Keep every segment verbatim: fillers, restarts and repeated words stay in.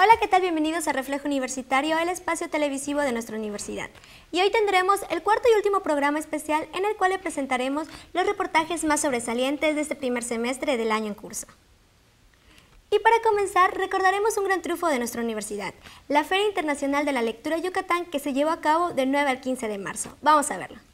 Hola, ¿qué tal? Bienvenidos a Reflejo Universitario, el espacio televisivo de nuestra universidad. Y hoy tendremos el cuarto y último programa especial en el cual le presentaremos los reportajes más sobresalientes de este primer semestre del año en curso. Y para comenzar, recordaremos un gran triunfo de nuestra universidad, la Feria Internacional de la Lectura Yucatán, que se llevó a cabo del nueve al quince de marzo. Vamos a verlo.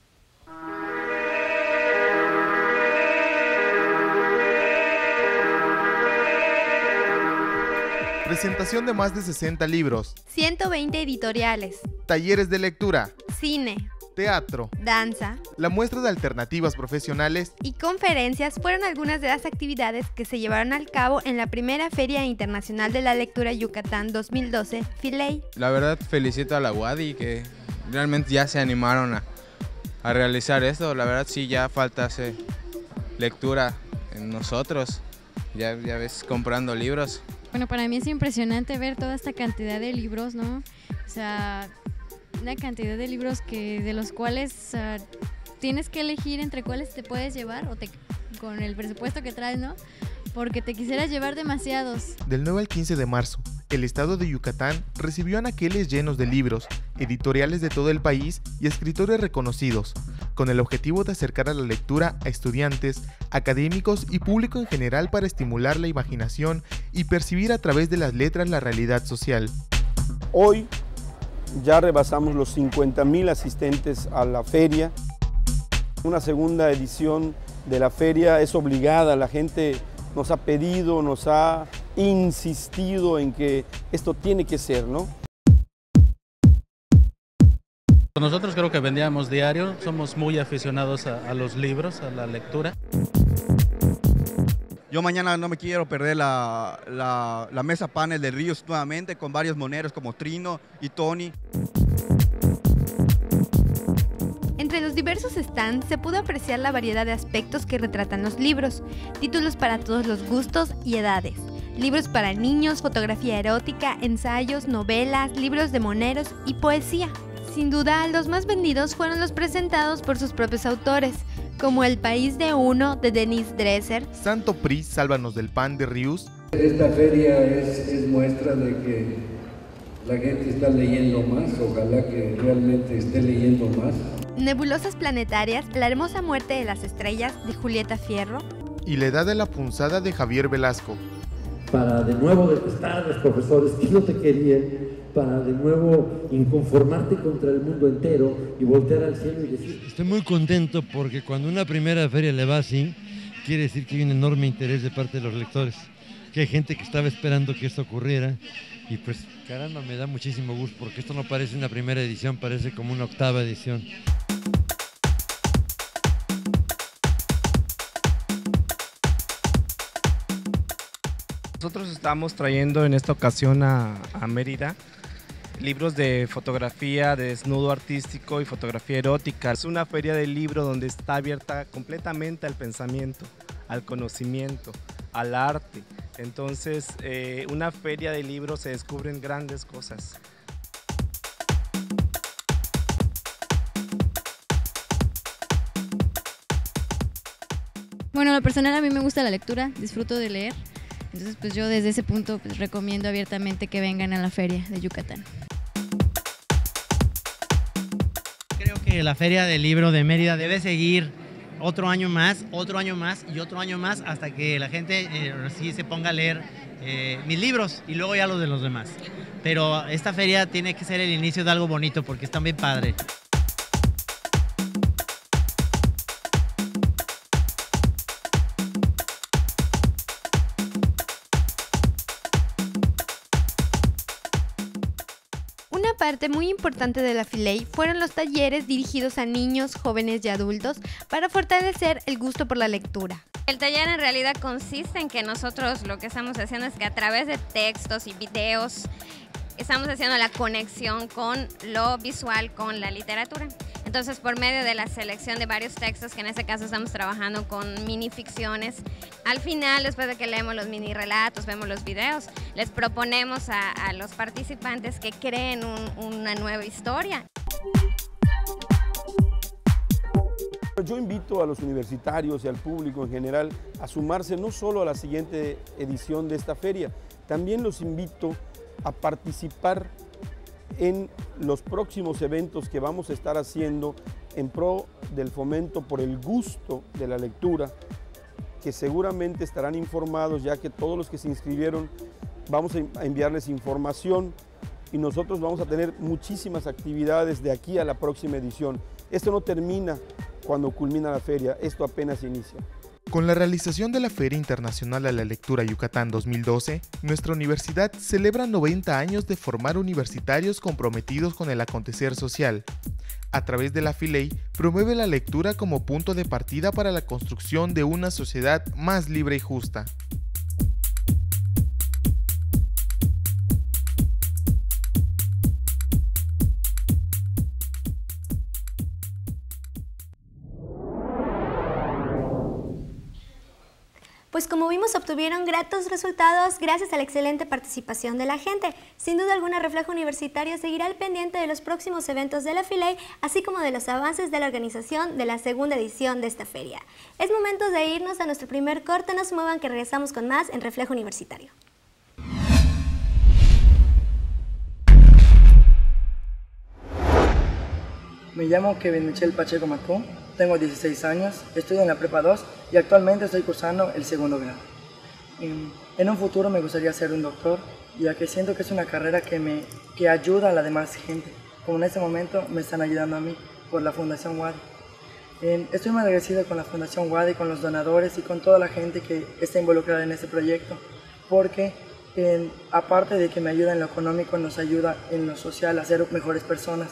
Presentación de más de sesenta libros, ciento veinte editoriales, talleres de lectura, cine, teatro, danza, la muestra de alternativas profesionales y conferencias fueron algunas de las actividades que se llevaron al cabo en la primera Feria Internacional de la Lectura Yucatán dos mil doce, FILEY. La verdad felicito a la U A D I que realmente ya se animaron a, a realizar esto. La verdad sí ya falta hacer lectura en nosotros, ya, ya ves comprando libros. Bueno, para mí es impresionante ver toda esta cantidad de libros, ¿no? O sea, una cantidad de libros que de los cuales o sea, tienes que elegir entre cuáles te puedes llevar o te, con el presupuesto que traes, ¿no? Porque te quisieras llevar demasiados. Del nueve al quince de marzo, el estado de Yucatán recibió anaqueles llenos de libros, editoriales de todo el país y escritores reconocidos, con el objetivo de acercar a la lectura a estudiantes, académicos y público en general para estimular la imaginación y percibir a través de las letras la realidad social. Hoy ya rebasamos los cincuenta mil asistentes a la feria. Una segunda edición de la feria es obligada, la gente nos ha pedido, nos ha insistido en que esto tiene que ser, ¿no? Nosotros creo que vendíamos diario, somos muy aficionados a, a los libros, a la lectura. Yo mañana no me quiero perder la, la, la mesa panel de Ríos nuevamente con varios moneros como Trino y Tony. Entre los diversos stands se pudo apreciar la variedad de aspectos que retratan los libros, títulos para todos los gustos y edades, libros para niños, fotografía erótica, ensayos, novelas, libros de moneros y poesía. Sin duda, los más vendidos fueron los presentados por sus propios autores, como El País de Uno de Denise Dresser, Santo P R I, Sálvanos del Pan de Rius. Esta feria es, es muestra de que la gente está leyendo más, ojalá que realmente esté leyendo más. Nebulosas planetarias, La hermosa muerte de las estrellas de Julieta Fierro y La edad de la punzada de Javier Velasco. Para de nuevo detestar a los profesores que no te querían, para de nuevo inconformarte contra el mundo entero y voltear al cielo y decir... Estoy muy contento porque cuando una primera feria le va así, quiere decir que hay un enorme interés de parte de los lectores, que hay gente que estaba esperando que esto ocurriera y pues caramba, me da muchísimo gusto porque esto no parece una primera edición, parece como una octava edición. Nosotros estamos trayendo en esta ocasión a, a Mérida libros de fotografía, de desnudo artístico y fotografía erótica. Es una feria de libro donde está abierta completamente al pensamiento, al conocimiento, al arte. Entonces, eh, una feria de libros se descubren grandes cosas. Bueno, en lo personal a mí me gusta la lectura, disfruto de leer. Entonces, pues yo desde ese punto pues, recomiendo abiertamente que vengan a la Feria de Yucatán. Creo que la Feria del Libro de Mérida debe seguir otro año más, otro año más y otro año más hasta que la gente eh, sí se ponga a leer eh, mis libros y luego ya los de los demás. Pero esta feria tiene que ser el inicio de algo bonito porque están bien padres. Una parte muy importante de la FILEY fueron los talleres dirigidos a niños, jóvenes y adultos para fortalecer el gusto por la lectura. El taller en realidad consiste en que nosotros lo que estamos haciendo es que a través de textos y videos estamos haciendo la conexión con lo visual, con la literatura. Entonces, por medio de la selección de varios textos, que en este caso estamos trabajando con minificciones, al final, después de que leemos los mini relatos, vemos los videos, les proponemos a, a los participantes que creen un, una nueva historia. Yo invito a los universitarios y al público en general a sumarse no solo a la siguiente edición de esta feria, también los invito a participar en los próximos eventos que vamos a estar haciendo en pro del fomento por el gusto de la lectura, que seguramente estarán informados, ya que todos los que se inscribieron vamos a enviarles información y nosotros vamos a tener muchísimas actividades de aquí a la próxima edición. Esto no termina cuando culmina la feria, esto apenas inicia. Con la realización de la Feria Internacional a la Lectura Yucatán dos mil doce, nuestra universidad celebra noventa años de formar universitarios comprometidos con el acontecer social. A través de la Filey, promueve la lectura como punto de partida para la construcción de una sociedad más libre y justa. Pues como vimos, obtuvieron gratos resultados gracias a la excelente participación de la gente. Sin duda alguna, Reflejo Universitario seguirá al pendiente de los próximos eventos de la Filey, así como de los avances de la organización de la segunda edición de esta feria. Es momento de irnos a nuestro primer corte, no se muevan que regresamos con más en Reflejo Universitario. Me llamo Kevin Michel Pacheco Macón, tengo dieciséis años, estudio en la Prepa dos y actualmente estoy cursando el segundo grado. En un futuro me gustaría ser un doctor, ya que siento que es una carrera que, me, que ayuda a la demás gente, como en este momento me están ayudando a mí por la Fundación Wadi. Estoy muy agradecido con la Fundación Wadi, con los donadores y con toda la gente que está involucrada en este proyecto, porque en, aparte de que me ayuda en lo económico, nos ayuda en lo social a ser mejores personas.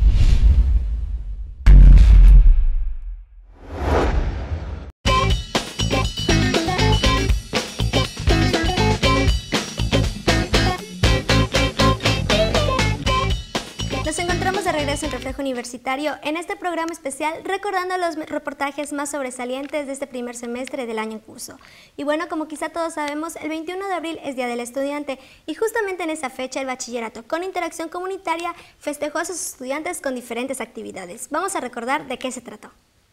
Nos encontramos de regreso en Reflejo Universitario en este programa especial recordando los reportajes más sobresalientes de este primer semestre del año en curso. Y bueno, como quizá todos sabemos, el veintiuno de abril es Día del Estudiante y justamente en esa fecha el bachillerato con interacción comunitaria festejó a sus estudiantes con diferentes actividades. Vamos a recordar de qué se trató.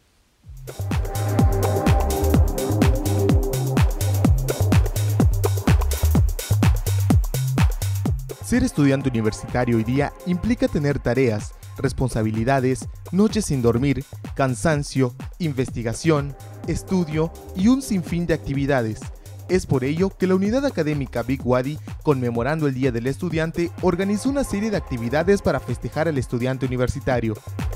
Ser estudiante universitario hoy día implica tener tareas, responsabilidades, noches sin dormir, cansancio, investigación, estudio y un sinfín de actividades. Es por ello que la unidad académica Big Wadi, conmemorando el Día del Estudiante, organizó una serie de actividades para festejar al estudiante universitario.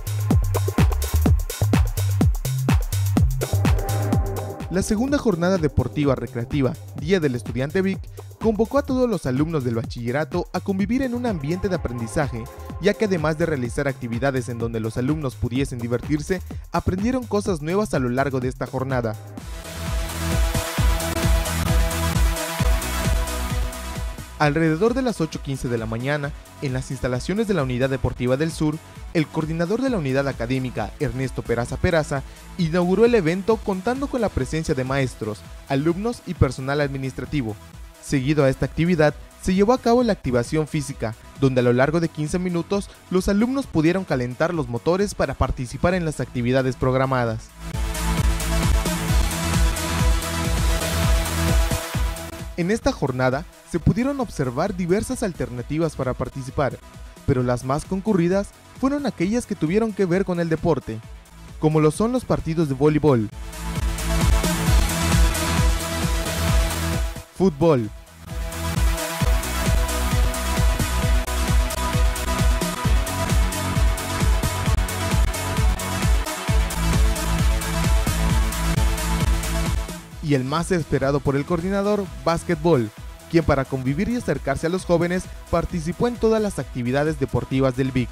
La segunda jornada deportiva recreativa, Día del Estudiante Big, convocó a todos los alumnos del bachillerato a convivir en un ambiente de aprendizaje, ya que además de realizar actividades en donde los alumnos pudiesen divertirse, aprendieron cosas nuevas a lo largo de esta jornada. Alrededor de las ocho quince de la mañana, en las instalaciones de la Unidad Deportiva del Sur, el coordinador de la unidad académica, Ernesto Peraza Peraza, inauguró el evento contando con la presencia de maestros, alumnos y personal administrativo. Seguido a esta actividad, se llevó a cabo la activación física, donde a lo largo de quince minutos los alumnos pudieron calentar los motores para participar en las actividades programadas. En esta jornada se pudieron observar diversas alternativas para participar, pero las más concurridas fueron aquellas que tuvieron que ver con el deporte, como lo son los partidos de voleibol, fútbol, y el más esperado por el coordinador, básquetbol, quien para convivir y acercarse a los jóvenes participó en todas las actividades deportivas del Big.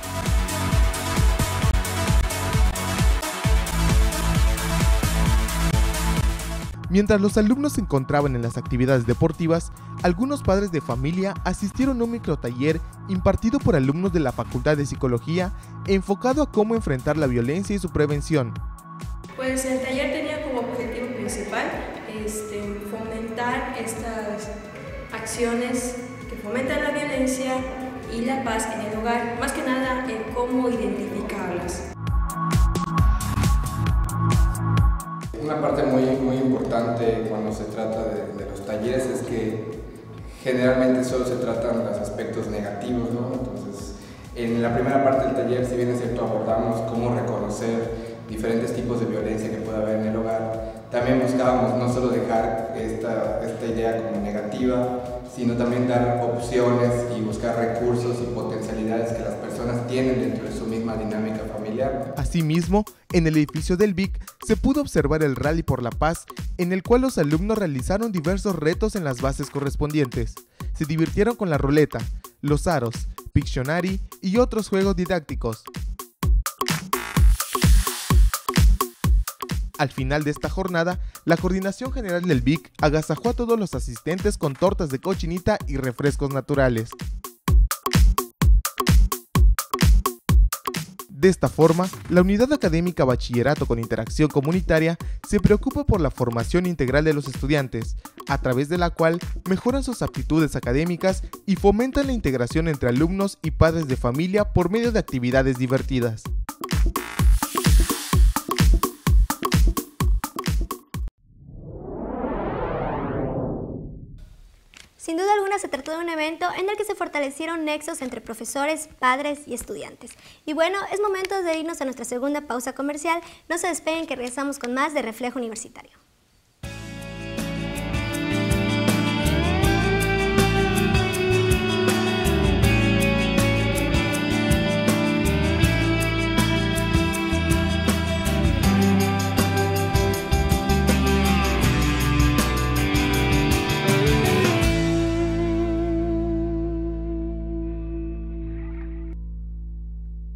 Mientras los alumnos se encontraban en las actividades deportivas, algunos padres de familia asistieron a un microtaller impartido por alumnos de la Facultad de Psicología enfocado a cómo enfrentar la violencia y su prevención. Pues el taller tenía como objetivo principal este, fomentar estas acciones que fomentan la violencia y la paz en el hogar, más que nada en cómo identificarlas. Una parte muy, muy importante cuando se trata de, de los talleres es que generalmente solo se tratan los aspectos negativos, ¿no? Entonces, en la primera parte del taller, si bien es cierto, abordamos cómo reconocer diferentes tipos de violencia que puede haber en el hogar, también buscábamos no solo dejar esta, esta idea como negativa, sino también dar opciones y buscar recursos y potencialidades que las personas tienen dentro de su misma dinámica familiar. Asimismo, en el edificio del V I C se pudo observar el Rally por la Paz, en el cual los alumnos realizaron diversos retos en las bases correspondientes. Se divirtieron con la ruleta, los aros, Pictionary y otros juegos didácticos. Al final de esta jornada, la Coordinación General del V I C agasajó a todos los asistentes con tortas de cochinita y refrescos naturales. De esta forma, la Unidad Académica Bachillerato con Interacción Comunitaria se preocupa por la formación integral de los estudiantes, a través de la cual mejoran sus aptitudes académicas y fomentan la integración entre alumnos y padres de familia por medio de actividades divertidas. Sin duda alguna se trató de un evento en el que se fortalecieron nexos entre profesores, padres y estudiantes. Y bueno, es momento de irnos a nuestra segunda pausa comercial. No se despeguen, que regresamos con más de Reflejo Universitario.